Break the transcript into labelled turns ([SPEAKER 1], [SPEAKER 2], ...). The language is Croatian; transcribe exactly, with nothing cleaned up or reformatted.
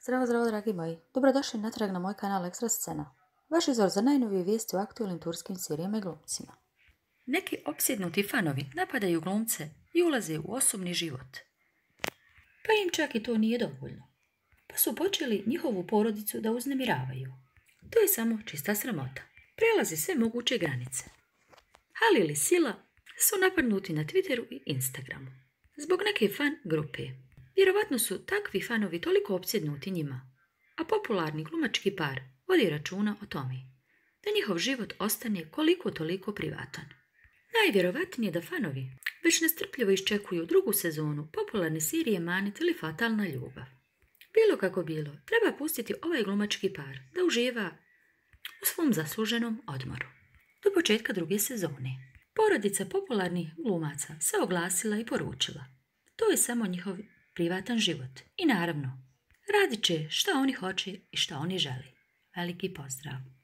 [SPEAKER 1] Zdravo, zdravo, dragi moji. Dobrodošli natrag na moj kanal Ekstra Scena. Vaš izvor za najnovije vijesti o aktualnim turskim serijama i glumcima. Neki opsjednuti fanovi napadaju glumce i ulaze u osobni život. Pa im čak i to nije dovoljno. Pa su počeli njihovu porodicu da uznemiravaju. To je samo čista sramota. Prelazi sve moguće granice. Halil i Sila su napadnuti na Twitteru i Instagramu. Zbog neke fan grupe. Vjerovatno su takvi fanovi toliko opsjednuti njima, a popularni glumački par vodi računa o tome, da njihov život ostane koliko toliko privatan. Najvjerovatnije da fanovi već nestrpljivo iščekuju drugu sezonu popularne serije Manet ili Fatalna ljubav. Bilo kako bilo, treba pustiti ovaj glumački par da uživa u svom zasluženom odmoru. Do početka druge sezone, porodica popularnih glumaca se oglasila i poručila: to je samo njihov privatan život i naravno, radit će šta oni hoće i šta oni žele. Veliki pozdrav!